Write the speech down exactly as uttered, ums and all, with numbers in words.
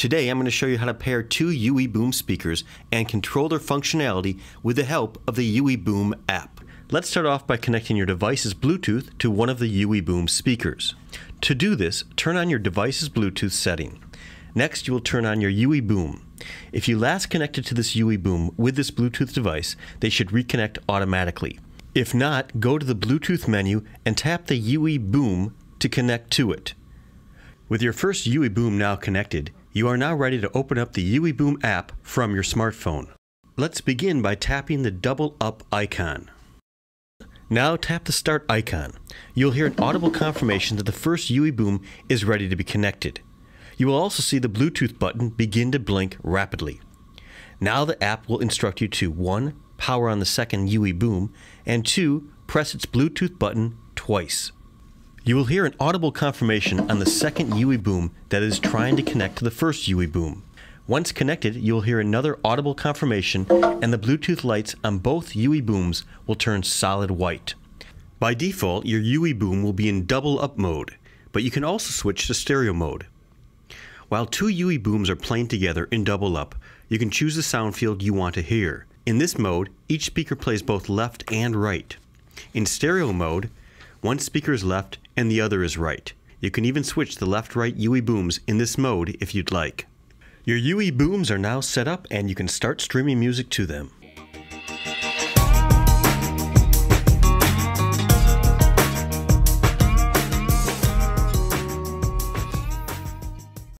Today I'm going to show you how to pair two U E Boom speakers and control their functionality with the help of the U E Boom app. Let's start off by connecting your device's Bluetooth to one of the U E Boom speakers. To do this, turn on your device's Bluetooth setting. Next, you will turn on your U E Boom. If you last connected to this U E Boom with this Bluetooth device, they should reconnect automatically. If not, go to the Bluetooth menu and tap the U E Boom to connect to it. With your first U E Boom now connected, you are now ready to open up the U E Boom app from your smartphone. Let's begin by tapping the double up icon. Now tap the start icon. You'll hear an audible confirmation that the first U E Boom is ready to be connected. You will also see the Bluetooth button begin to blink rapidly. Now the app will instruct you to one Power on the second U E Boom, and two Press its Bluetooth button twice. You will hear an audible confirmation on the second U E Boom that is trying to connect to the first U E Boom. Once connected, you will hear another audible confirmation, and the Bluetooth lights on both U E Booms will turn solid white. By default, your U E Boom will be in double up mode, but you can also switch to stereo mode. While two U E Booms are playing together in double up, you can choose the sound field you want to hear. In this mode, each speaker plays both left and right. In stereo mode, one speaker is left and the other is right. You can even switch the left-right U E Booms in this mode if you'd like. Your U E Booms are now set up and you can start streaming music to them.